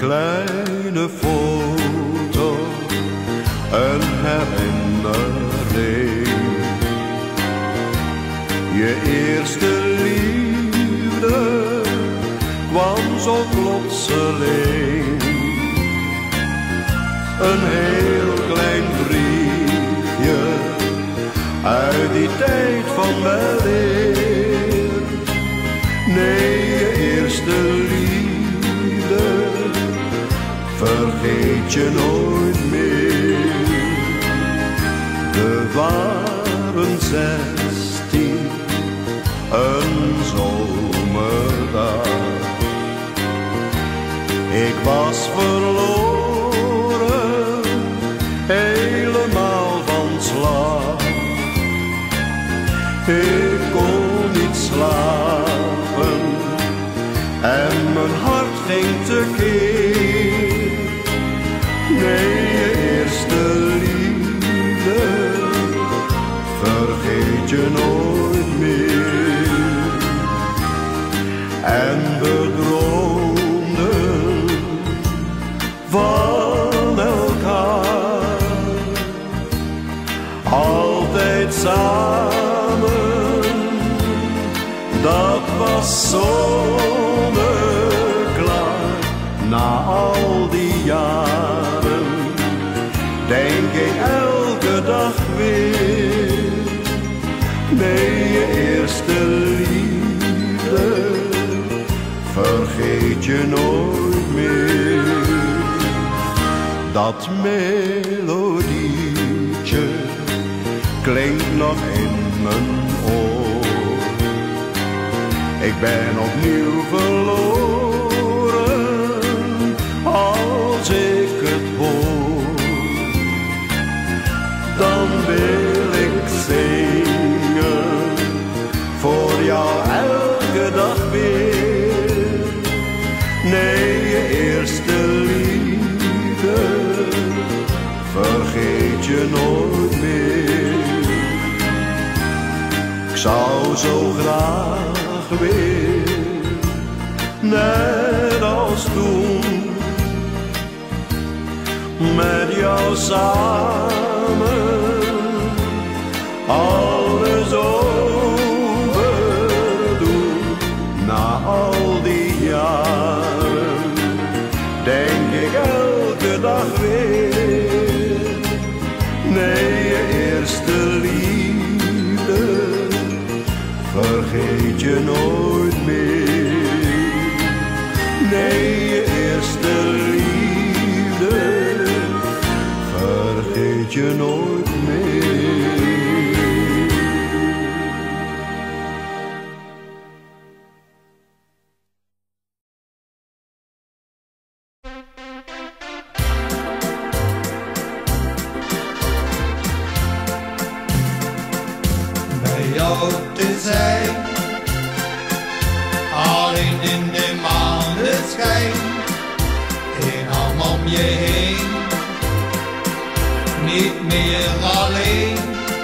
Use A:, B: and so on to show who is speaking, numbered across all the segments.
A: kleine foto, een herinnering. Je eerste liefde kwam zo plotseling. Een heel klein briefje uit die tijd van weleer. Nee, je eerste liefde vergeet je nooit meer. We waren 16, een zomerdag. Ik was verloren, helemaal van slag. Ik kon niet slapen en mijn hart ging tekeer. Nee, je eerste liefde vergeet je nooit meer. En we droomden van elkaar, altijd samen, dat was zonneklaar. Na al die jaren denk ik elke dag weer. Nee, je eerste liefde vergeet je nooit meer. Dat melodietje klinkt nog in mijn oor. Ik ben opnieuw verloren als ik het hoor. Dan wil ik zingen voor jou elke dag weer. Nee, je eerste liefde vergeet je nooit meer. Ik zou zo graag weer, net als toen, met jou samen alles overdoen. Na al die jaren denk ik elke dag weer. Nee, je eerste liefde vergeet je nooit meer. Nee, je eerste liefde vergeet je nooit meer.
B: Bij jou te zijn, alleen in de maneschijn, geen arm om je heen, niet meer alleen.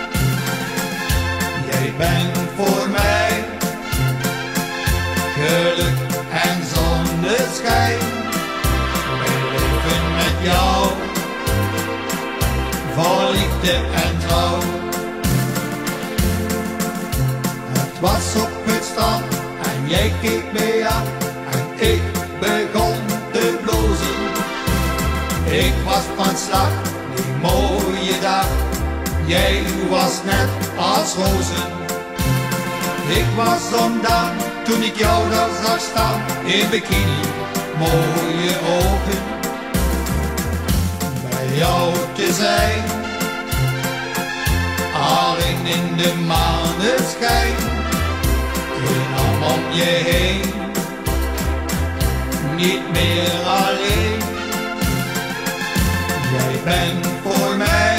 B: Jij bent voor mij geluk en zonneschijn. Mijn leven met jou, vol liefde en trouw. Het was op het strand en jij keek me aan en ik begon te blozen. Ik was van slag, die mooie dag, jij was net als rozen. Ik was ondaan toen ik jou daar zag staan, in bikini, mooie ogen. Bij jou te zijn, alleen in de maneschijn, geen arm om je heen, niet meer alleen. Jij bent voor mij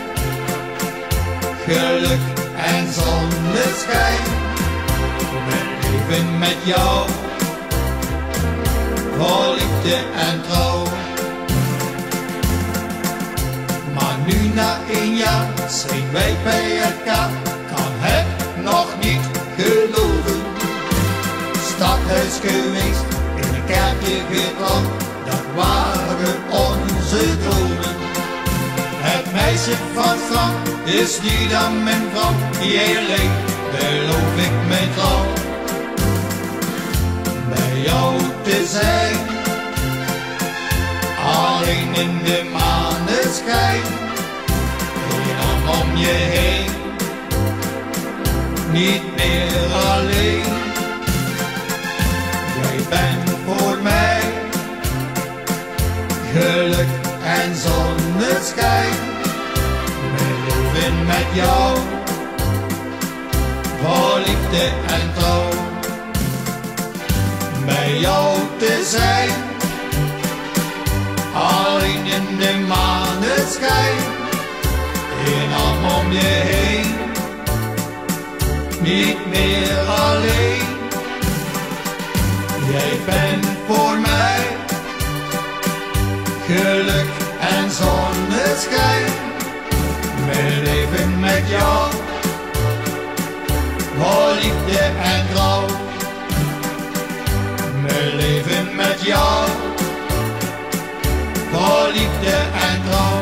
B: geluk en zonneschijn. Mijn leven met jou, vol liefde en trouw. Maar nu na 1 jaar zijn wij bij elkaar, kan het nog niet geloven. Stadhuis geweest, in een kerkje getrouwd, dat waren onze dromen. Het meisje van strand is niet dan mijn vrouw, eerlijk beloof ik mijn trouw. Bij jou te zijn, alleen in de maneschijn, geen arm om je heen, niet meer alleen. Jij bent voor mij geluk en zonneschijn. Mijn leven met jou, voor liefde en trouw. Bij jou te zijn, alleen in de maneschijn, geen arm om je heen, niet meer alleen. Jij bent voor mij geluk en zonneschijn. Mijn leven met jou, voor liefde en trouw. Mijn leven met jou, voor liefde en trouw.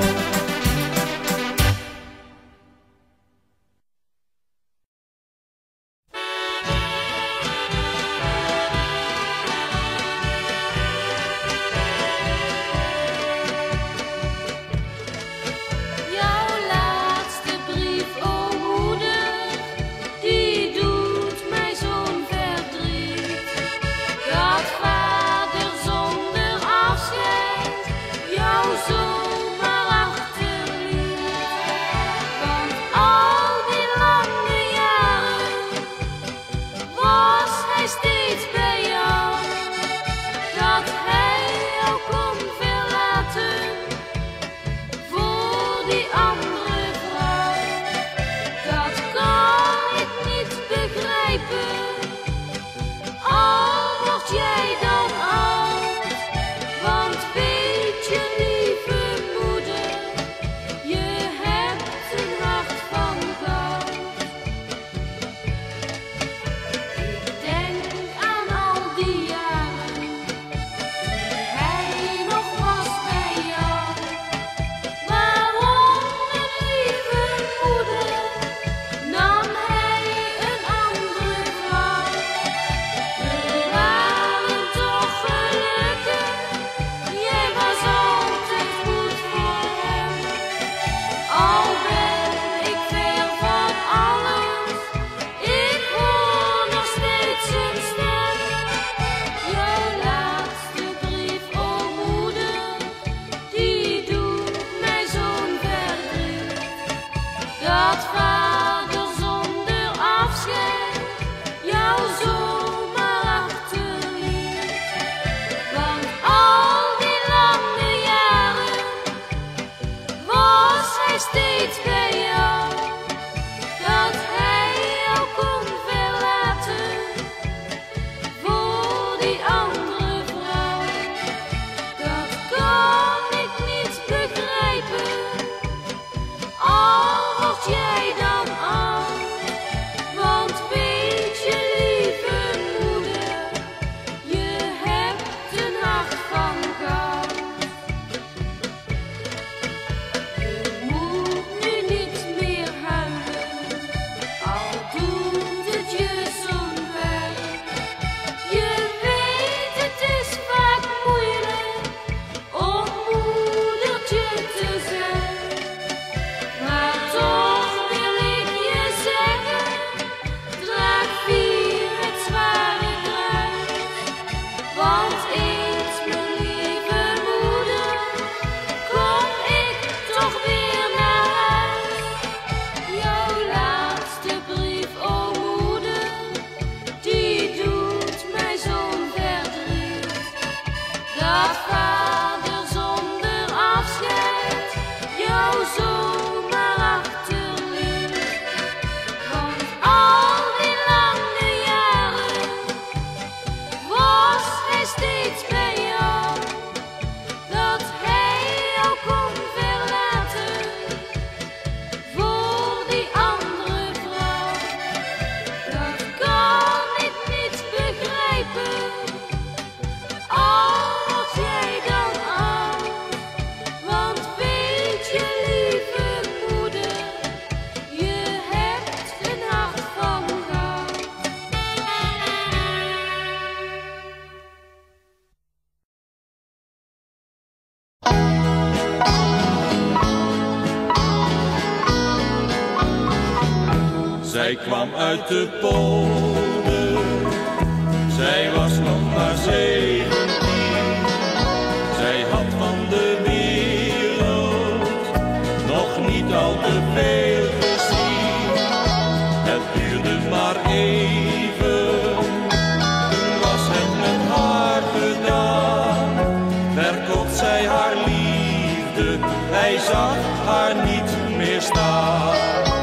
C: Zij kwam uit de polder, zij was nog maar 17. Zij had van de wereld nog niet al te veel gezien. Het duurde maar even, toen was het met haar gedaan. Verkocht zij haar liefde, hij zag haar niet meer staan.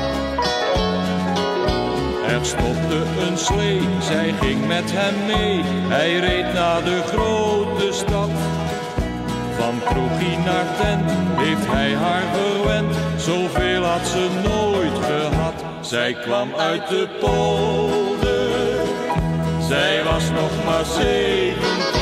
C: Er stopte een slee, zij ging met hem mee. Hij reed naar de grote stad. Van kroegie naar tent heeft hij haar verwend. Zoveel had ze nooit gehad. Zij kwam uit de polder, zij was nog maar 17.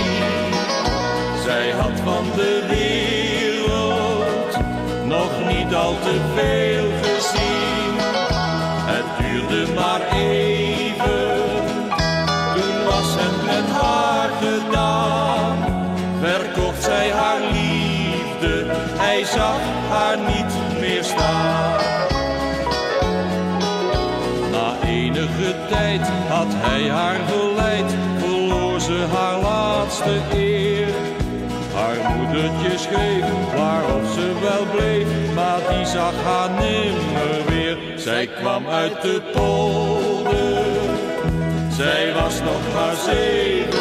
C: Zij had van de wereld nog niet al te veel gezien. Het duurde maar even, toen was het met haar gedaan. Verkocht zij haar liefde, hij zag haar niet meer staan. Na enige tijd had hij haar geleid, verloor ze haar laatste eer. Haar moedertje schreef waarop ze wel bleef, maar die zag haar nimmer weer. Zij kwam uit de polder, zij was nog maar 17.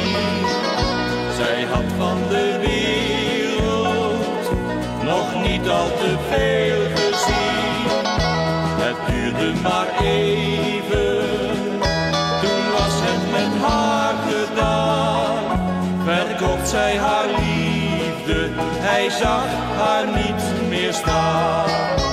C: Zij had van de wereld nog niet al te veel gezien. Het duurde maar even, toen was het met haar gedaan. Verkocht zij haar liefde, hij zag haar niet meer staan.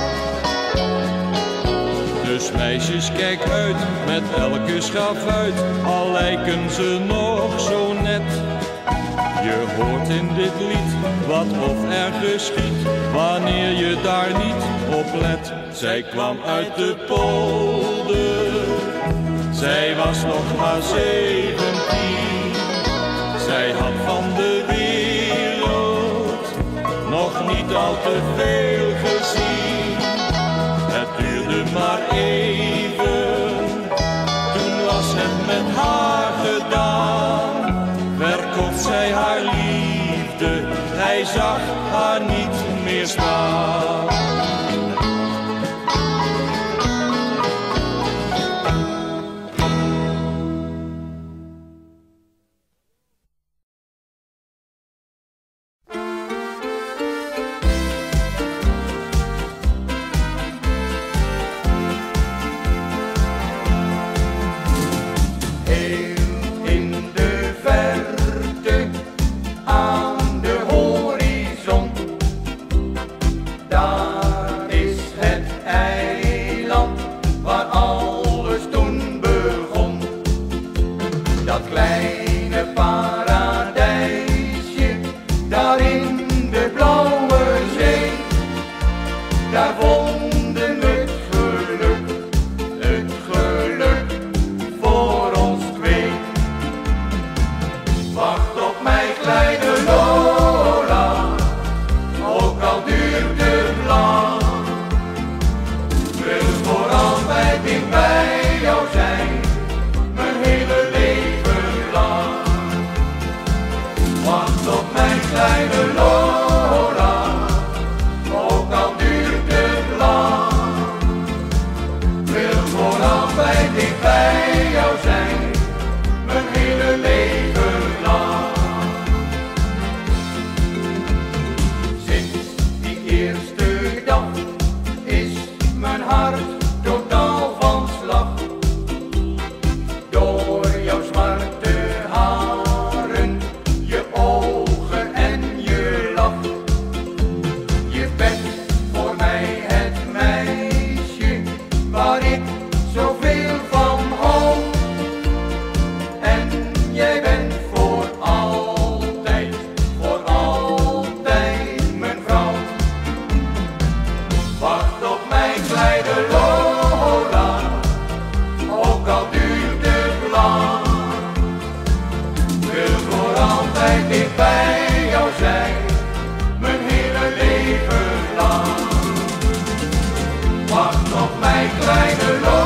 C: Dus meisjes, kijk uit met elke schavuit, al lijken ze nog zo net. Je hoort in dit lied wat of er geschiet, wanneer je daar niet op let. Zij kwam uit de polder, zij was nog maar 17. Zij had van de wereld nog niet al te veel gezien. Het duurde maar even, toen was het met haar gedaan. Verkocht zij haar liefde, hij zag haar niet meer staan.
B: Wacht op mijn kleine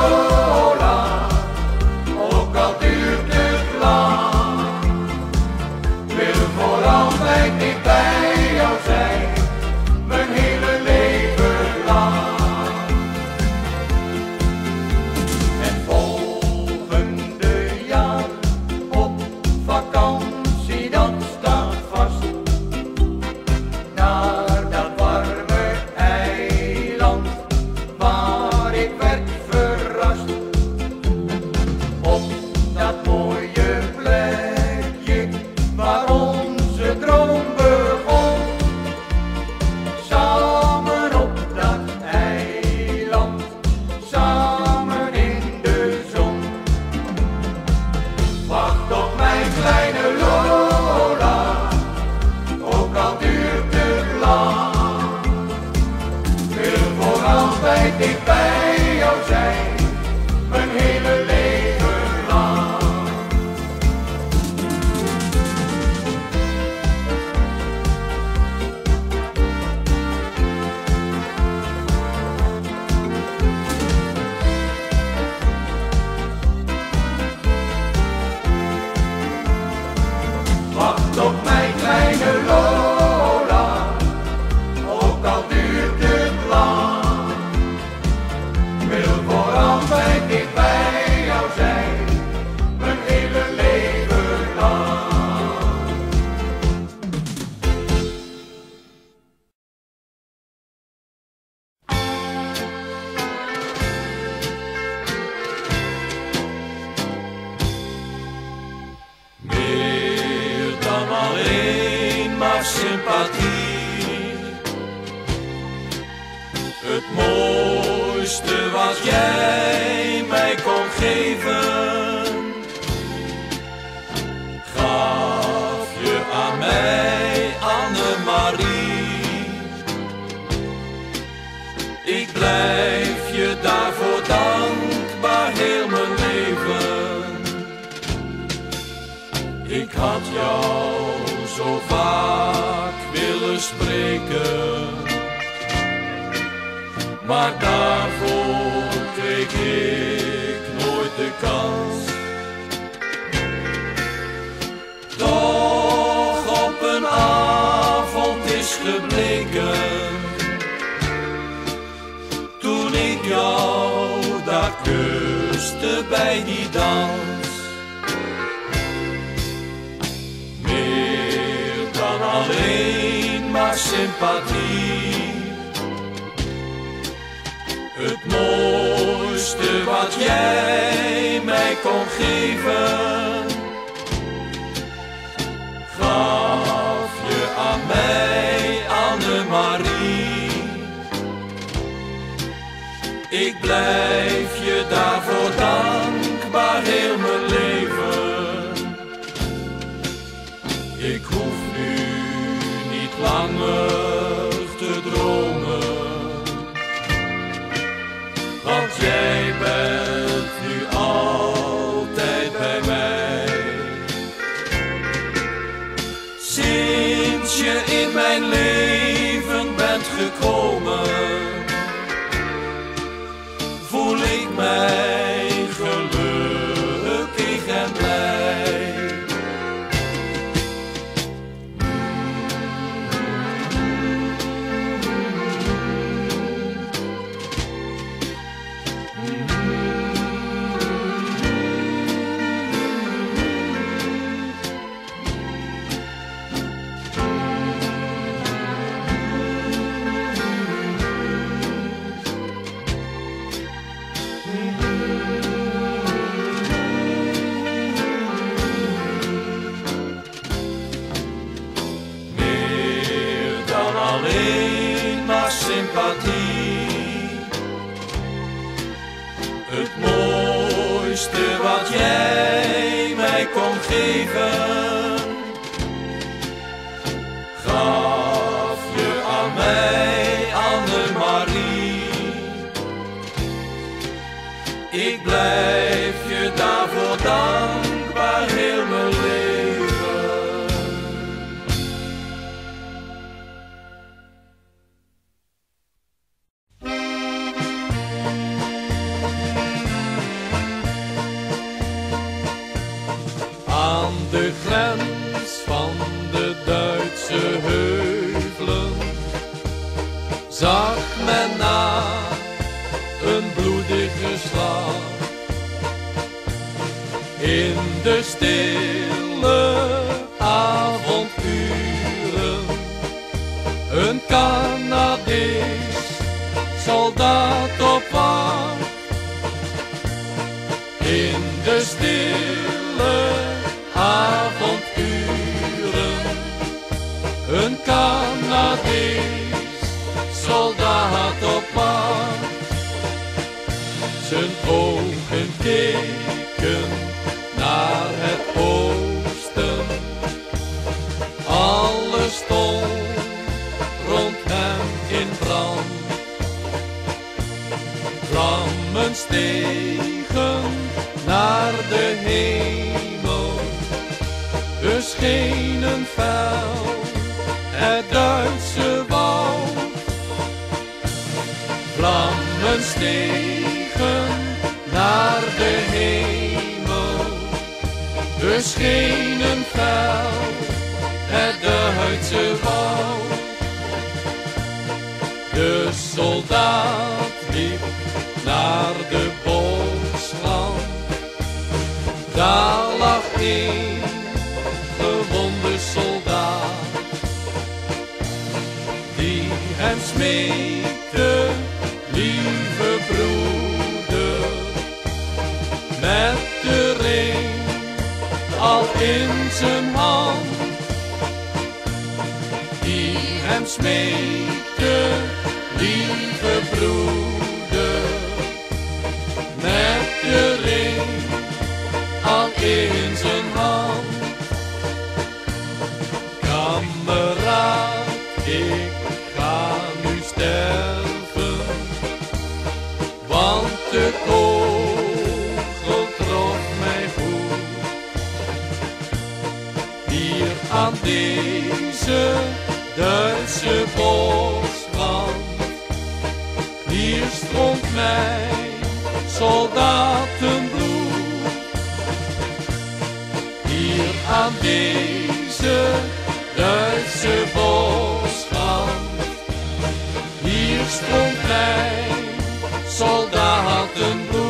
C: bij jou zijn, mijn hele leven lang. Wacht op mijn kleine Lola, ook al duurt het lang. Ik wil voor altijd dicht bij jou zijn, mijn hele leven lang. Meer dan alleen maar sympathie. Het mooiste wat jij mij kon geven, gaf je aan mij, Annemarie. Ik blijf je daarvoor dankbaar heel mijn leven. Ik had jou zo vaak willen spreken, maar daarvoor kreeg ik nooit de kans. Doch op een avond is gebleken, toen ik jou daar kuste bij die dans. Meer dan alleen maar sympathie. Het mooiste wat jij mij kon geven, gaf je aan mij, Annemarie. Ik blijf je daarvoor dankbaar heel mijn leven. Ik hoef nu niet langer te dromen, want jij bent nu altijd bij mij. Sinds je in mijn leven bent gekomen, voel ik mij gelukkig en blij. Alleen maar sympathie. Het mooiste wat jij mij kon geven, gaf je aan mij, Annemarie. Ik blijf je daarvoor dankbaar heel mijn leven. Aan de grens van de Duitse heuvelen zag men na een bloedige slag. In de stille avonduren een Canadees soldaat op wacht. In de stille avonduren een Canadees soldaat op wacht. Zijn ogen keken naar het oosten, alles stond rond hem in brand. Vlammen stegen naar de hemel, beschenen fel het Duitse woud. Vlammen stegen naar de hemel, beschenen fel het Duitse woud. De soldaat liep naar de bosrand, daar lag een gewonde soldaat, die hem smeekte, lieve broeder, met de ring al in zijn hand, die hem smeekte, lieve broeder, met de ring al in zijn hand. Kameraad, ik ga nu sterven, want de kogel trof mij goed. Hier aan deze Duitse bosrand, hier stroomt mijn soldatenbloed. Hier aan deze Duitse bosrand, hier stroomt mijn soldatenbloed.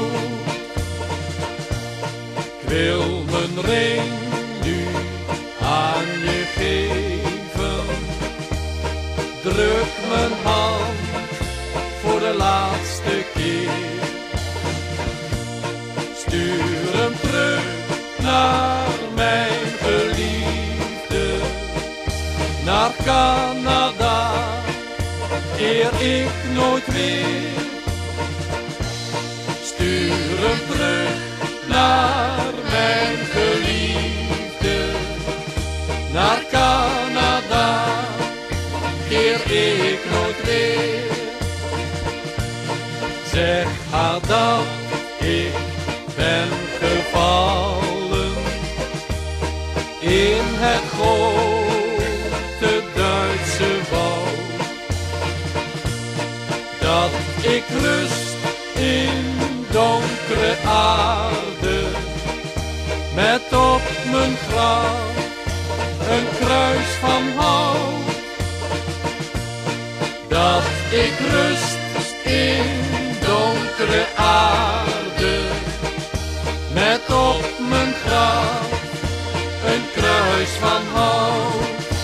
C: Ik wil mijn ring nu aan je geven, druk mijn hand voor de laatste keer. Stuur hem terug naar mijn geliefde, naar Canada, eer ik nooit weer. Stuur hem terug naar mijn geliefde, naar Canada, eer ik nooit weer. Zeg haar dat ik ben gevallen in het grote Duitse woud, dat ik rust in donkere aarde, met op mijn graf een kruis van hout. Dat ik rust in donkere aarde, met op mijn graf een kruis van hout.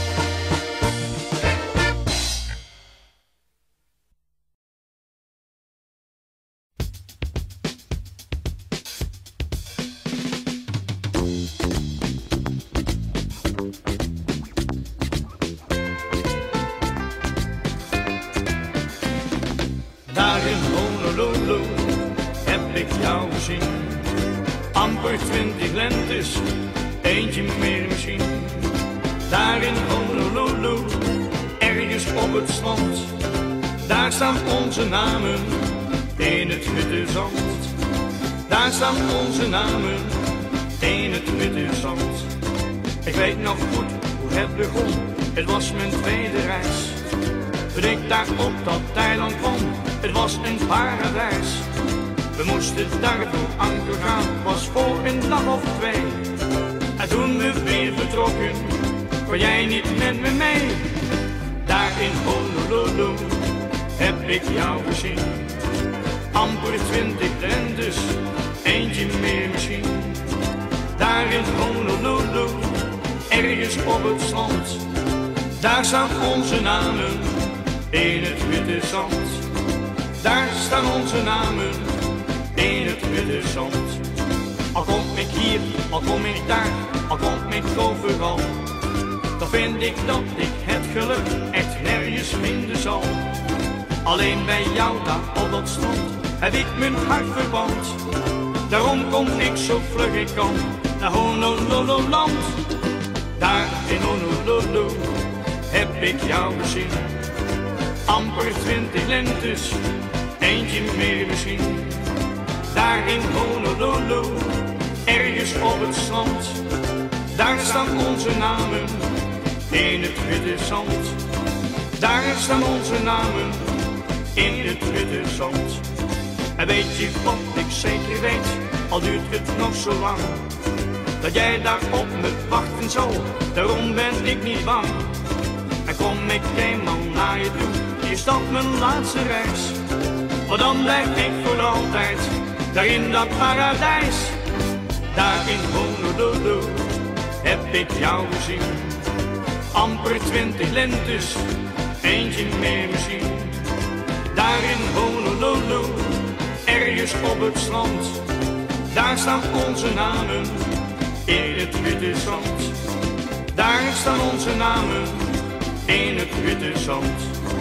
D: Daar in Honolulu heb ik jou gezien, amper 20 lentes, eentje meer misschien. Daar in Honolulu, ergens op het strand, daar staan onze namen in het witte zand. Daar staan onze namen in het witte zand. Ik weet nog goed hoe het begon, het was mijn tweede reis. Toen ik daar op dat eiland kwam, het was een paradijs. We moesten daarvoor anker gaan, was voor een dag of twee. En toen we weer vertrokken, kon jij niet met me mee. Daar in Honolulu heb ik jou gezien, amper 20 lentes, eentje meer misschien. Daar in Honolulu, ergens op het strand, daar staan onze namen in het witte zand. Daar staan onze namen in het witte zand. Al kom ik hier, al kom ik daar, al kom ik overal, dan vind ik dat ik het geluk echt nergens vinden zal. Alleen bij jou daar op dat strand heb ik mijn hart verpand. Daarom kom ik zo vlug ik kan naar Honolululand. Daar in Honolulu heb ik jou gezien, amper 20 lentes, eentje meer misschien. het strand. Daar staan onze namen in het witte zand. Daar staan onze namen in het witte zand. En weet je wat ik zeker weet, al duurt het nog zo lang, dat jij daar op me wachten zal, daarom ben ik niet bang. En kom ik eenmaal naar je toe, is dat mijn laatste reis. Maar dan blijf ik voor altijd, daar in dat paradijs. Daar in Honolulu heb ik jou gezien. Amper 20 lentes, eentje meer misschien. Daar in Honolulu, ergens op het strand. Daar staan onze namen in het witte zand. Daar staan onze namen in het witte zand.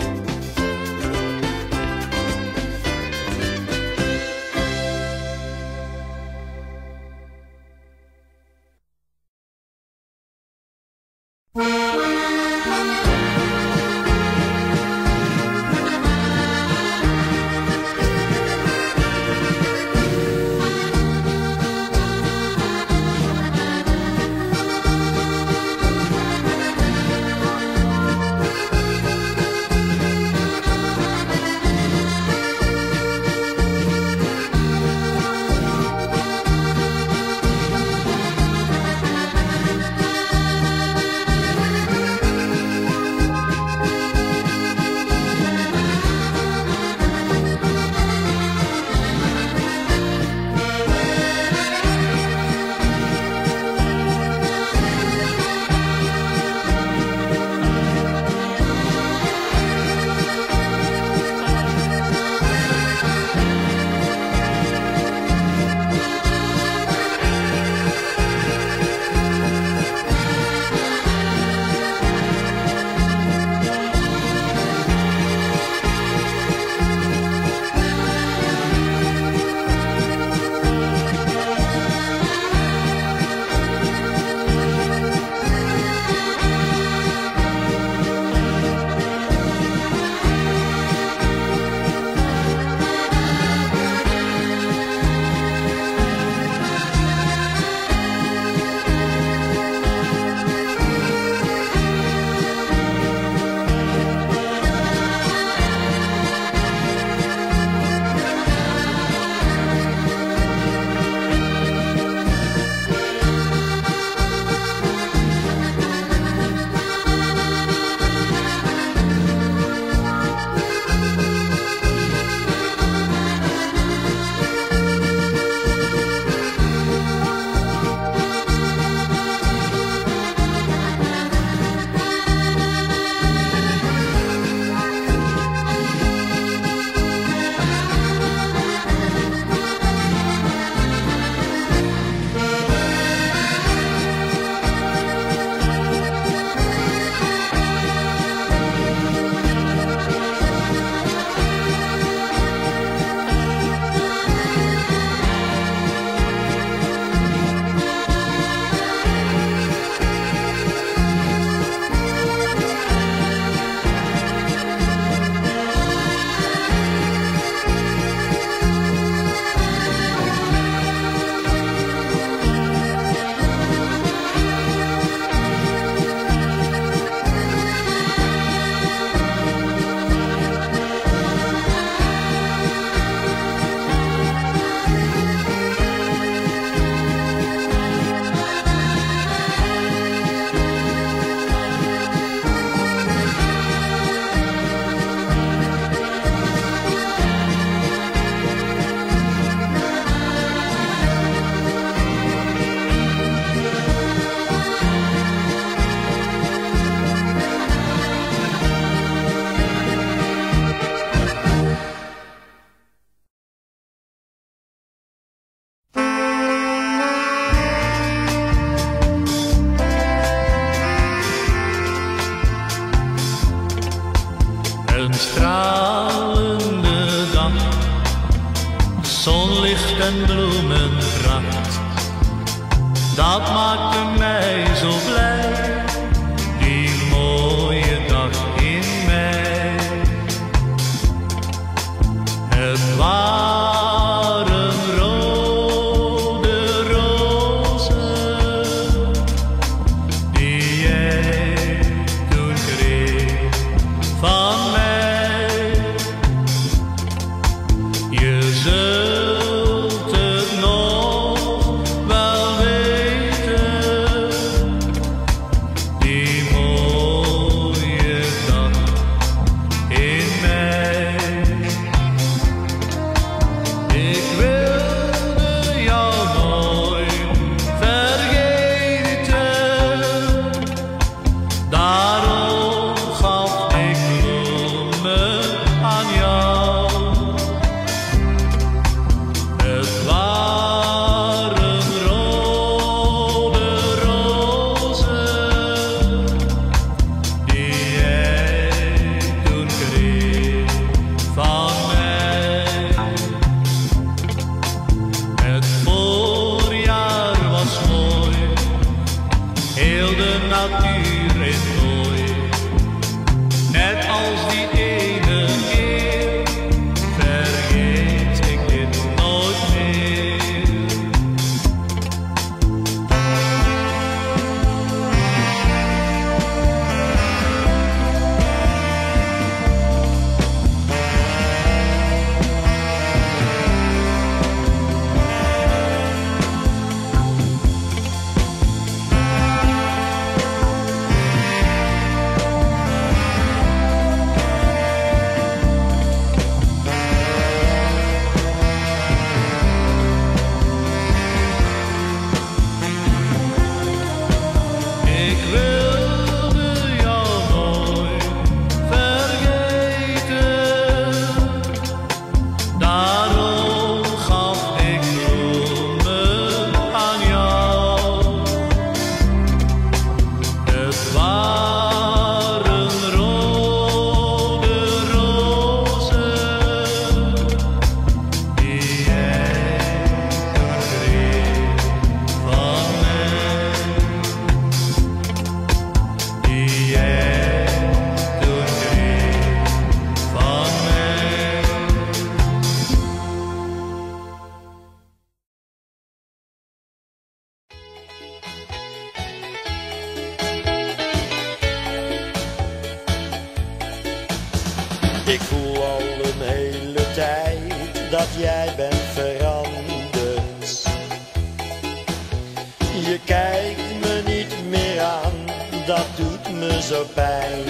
E: Een stralende dag, zonlicht en bloemenpracht, dat maakte mij zo blij, die mooie dag in mei. Het waren rode rozen
F: jij bent veranderd. Je kijkt me niet meer aan, dat doet me zo pijn.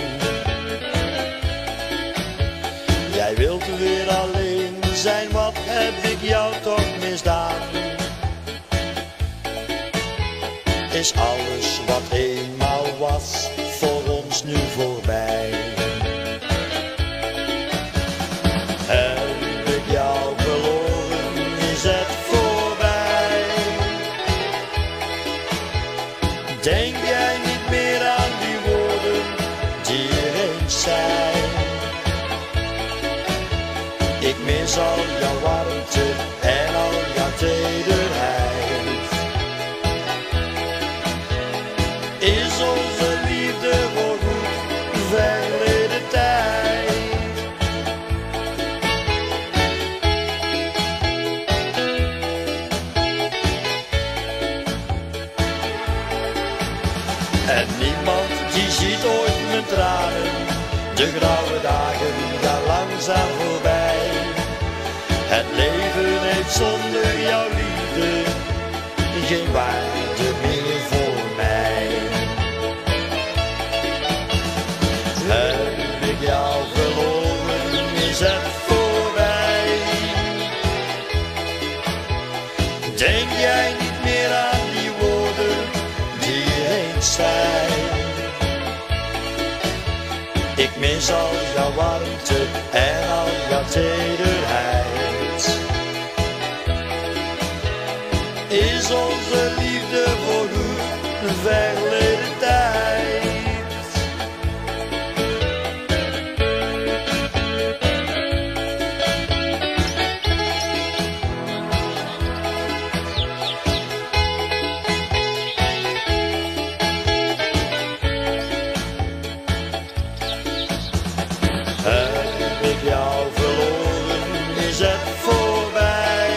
F: Jij wilt weer alleen zijn, wat heb ik jou toch misdaan? Is alles wat eenmaal was voor ons nu voorbij? Heb ik jou verloren, is het voorbij? Denk jij niet meer aan die woorden die je eens zei? Ik mis al jouw warmte en al jouw tederheid. Is onze liefde voorgoed verleden tijd? En niemand die ziet ooit mijn tranen, de grauwe dagen gaan langzaam voorbij. Het leven heeft zonder jouw liefde geen waarde meer voor mij. Heb ik jou verloren, is het voorbij? Denk jij niet meer aan die woorden die je eens zei? Ik mis al jouw warmte en al jouw tederheid. Is onze liefde voorgoed een verleden tijd? Heb ik jou verloren, is het voorbij?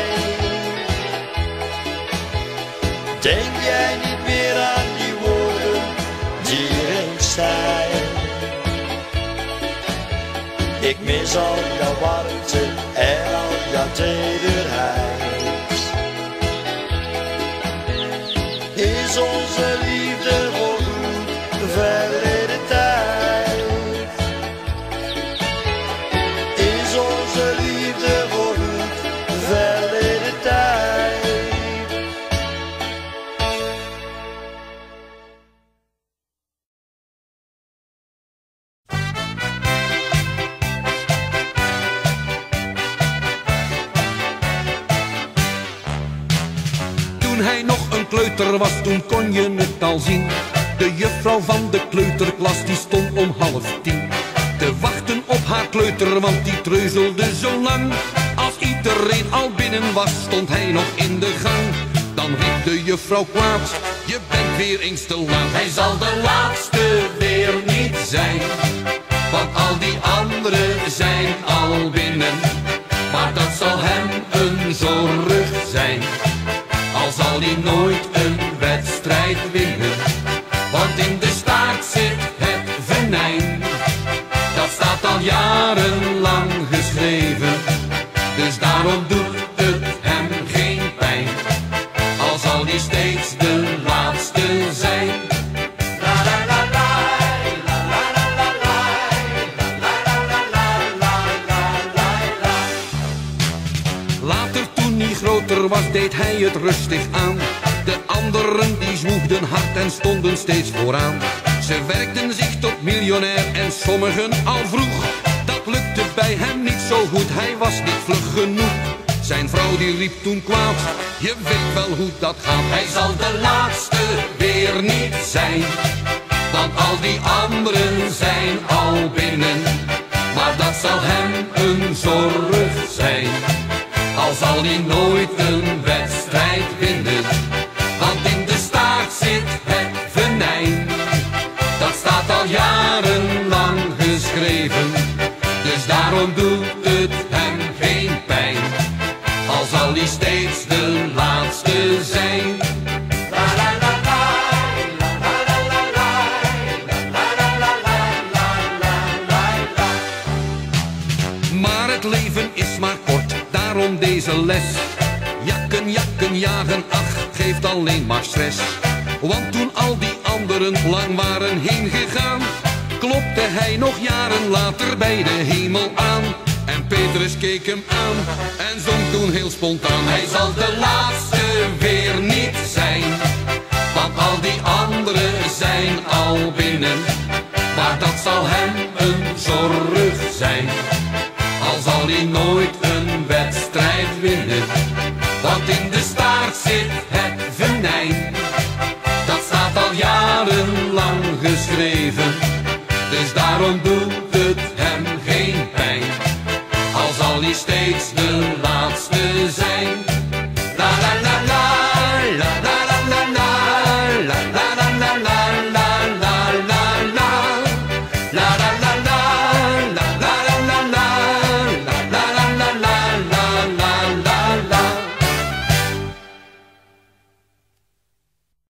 F: Denk jij niet meer aan die woorden die je eens zei? Ik mis al jouw warmte en al jouw tederheid. Is onze liefde voorgoed verleden tijd? Is onze liefde voorgoed verleden tijd?
G: Toen hij nog een kleuter was, toen kon je het al zien. De juffrouw van de kleuterklas, die stond om 9:30 te wachten op haar kleuter, want die treuzelde zo lang. Als iedereen al binnen was, stond hij nog in de gang. Dan riep de juffrouw kwaad, je bent weer eens te laat. Hij zal de laatste weer niet zijn, want al die anderen zijn al binnen. Maar dat zal hem een zorg zijn, al zal hij nooit een wedstrijd winnen. Want in de staart zit het venijn, dat staat al jarenlang geschreven. Dus daarom doet het hem geen pijn, al zal hij steeds de laatste zijn. Later, toen hij groter was, deed hij het rustig aan. De anderen die zwoegden hard en stonden steeds vooraan. Ze werkten zich tot miljonair en sommigen al vroeg. Dat lukte bij hem niet zo goed, hij was niet vlug genoeg. Zijn vrouw die riep toen kwaad, je weet wel hoe dat gaat. Hij zal de laatste weer niet zijn, want al die anderen zijn al binnen. Maar dat zal hem een zorg zijn, al zal hij nooit een wedstrijd winnen. Want in de staart zit het venijn, dat staat al jarenlang geschreven. Dus daarom doet het hem geen pijn, al zal hij steeds de laatste zijn. Maar het leven is maar kort, daarom deze deze les. Jakken, jakken, jagen, ach, geeft alleen maar stress. Want toen al die anderen lang waren heen gegaan, klopte hij nog jaren later bij de hemel aan. En Petrus keek hem aan en zong toen heel spontaan: hij zal de laatste weer niet zijn, want al die anderen zijn al binnen. Maar dat zal hem een zorg zijn, al zal hij nooit een wedstrijd winnen. Want in de staart zit het venijn, dat staat al jarenlang geschreven. Dus daarom doet het hem geen pijn, al zal hij steeds de